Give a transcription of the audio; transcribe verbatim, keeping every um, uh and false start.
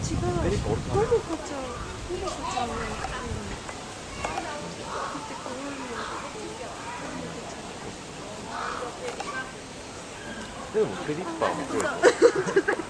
メリット俺桃子ちゃん桃子ちゃんねって可愛いのでもペリッパーも強い。